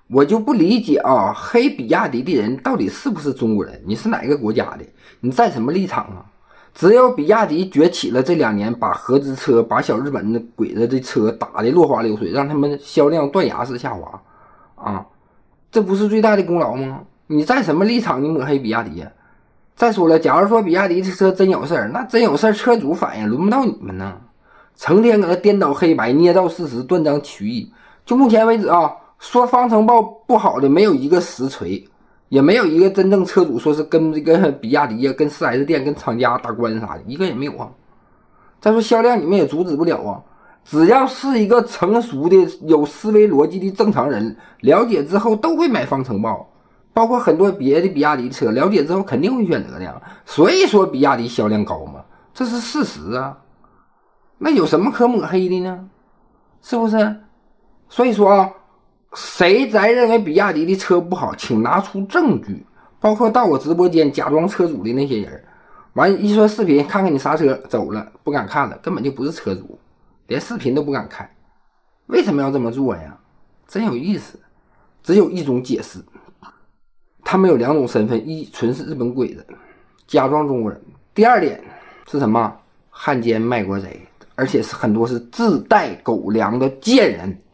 我就不理解啊，黑比亚迪的人到底是不是中国人？你是哪个国家的？你站什么立场啊？只有比亚迪崛起了这2年，把合资车、把小日本的鬼子的车打得落花流水，让他们销量断崖式下滑啊！这不是最大的功劳吗？你站什么立场？你抹黑比亚迪呀？再说了，假如说比亚迪这车真有事儿，那真有事儿，车主反应轮不到你们呢，成天搁那颠倒黑白、捏造事实、断章取义。就目前为止啊，说方程豹不好的没有一个实锤，也没有一个真正车主说是跟这个比亚迪啊、跟 4S 店、跟厂家打官司啥的，一个也没有啊。再说销量你们也阻止不了啊，只要是一个成熟的、有思维逻辑的正常人，了解之后都会买方程豹。包括很多别的比亚迪车，了解之后肯定会选择的呀。所以说比亚迪销量高嘛，这是事实啊。那有什么可抹黑的呢？是不是？所以说啊，谁再认为比亚迪的车不好，请拿出证据。包括到我直播间假装车主的那些人，完一说视频，看看你啥车，走了，不敢看了，根本就不是车主，连视频都不敢开。为什么要这么做呀？真有意思。只有一种解释，他们有2种身份：一纯是日本鬼子，假装中国人；第二点是什么？汉奸卖国贼，而且是很多是自带狗粮的贱人。